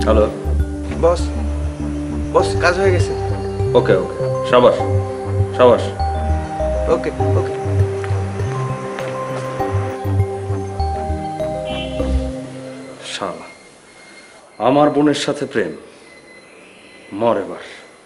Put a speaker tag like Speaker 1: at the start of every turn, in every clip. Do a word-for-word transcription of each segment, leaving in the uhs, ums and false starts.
Speaker 1: Hello
Speaker 2: boss বস কাজ হয়ে গেছে।
Speaker 1: ওকে ওকে সাবাস সাবাস
Speaker 2: ওকে ওকে
Speaker 1: শালা আমার বোনের সাথে প্রেম মর এবার।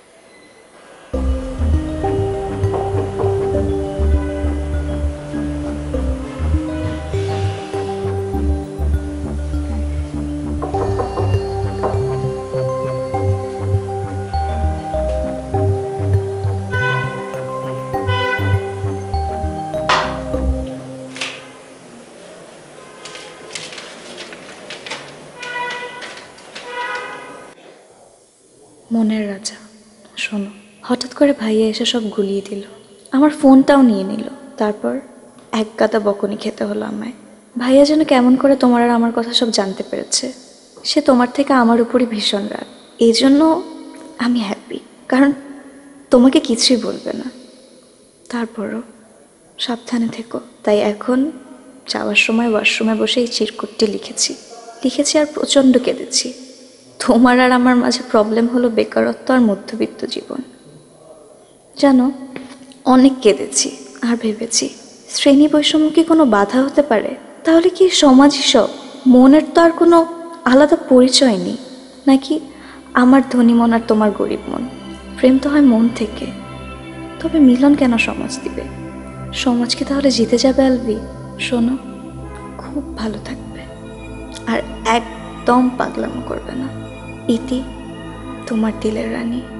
Speaker 3: মনের রাজা, শোনো, হঠাৎ করে ভাইয়া এসে সব গুলিয়ে দিল, আমার ফোনটাও নিয়ে নিল, তারপর এক গাদা বকুনি খেতে হলো আমায়। ভাইয়া যেন কেমন করে তোমার আর আমার কথা সব জানতে পেরেছে। সে তোমার থেকে আমার উপরই ভীষণ রাগ। এই জন্য আমি হ্যাপি, কারণ তোমাকে কিছুই বলবে না। তারপরও সাবধানে থেকো। তাই এখন যাওয়ার সময় ওয়াশরুমে বসে এই চিরকুটটি লিখেছি লিখেছি আর প্রচণ্ড কেঁদেছি। তোমার আর আমার মাঝে প্রবলেম হলো বেকারত্ব আর মধ্যবিত্ত জীবন। জানো, অনেক কেঁদেছি আর ভেবেছি শ্রেণী বৈষম্য কি কোনো বাধা হতে পারে? তাহলে কি সমাজই সব? মনের তো আর কোনো আলাদা পরিচয় নেই নাকি? আমার ধনী মন আর তোমার গরিব মন, প্রেম তো হয় মন থেকে। তবে মিলন কেন সমাজ দিবে? সমাজ কি তাহলে জিতে যাবে? আলভি, শোনো, খুব ভালো থাকবে আর একদম পাগলামো করবে না। ইতি, তোমার দিলের রানী।